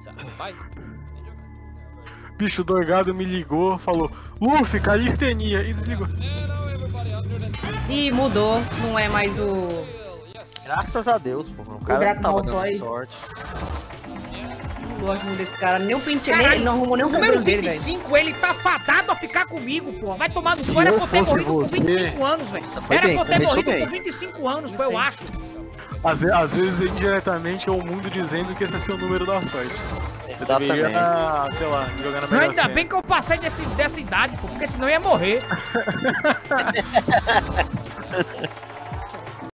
Vai. Bicho, o Dorgado me ligou, falou, Luffy, calistenia, e desligou. Ih, mudou. Não é mais o... Graças a Deus, pô. O cara não tava dando Malfoy. sorte. Não gosto muito desse cara. Nem o pente Caralho, ele não arrumou nem o Número cabelo dele, velho. 25, ele tá fadado a ficar comigo, pô. Vai tomar no Se cu, era eu pra eu ter fosse morrido com você- 25 anos, velho. foi Era bem, pra eu ter começou morrido bem. com 25 anos, pô, eu acho. Às vezes, indiretamente, é o mundo dizendo que esse é seu número da sorte. Você Exatamente. deveria, sei lá, jogar na Não, Mega ainda Sena. bem que eu passei dessa idade, pô, porque senão eu ia morrer.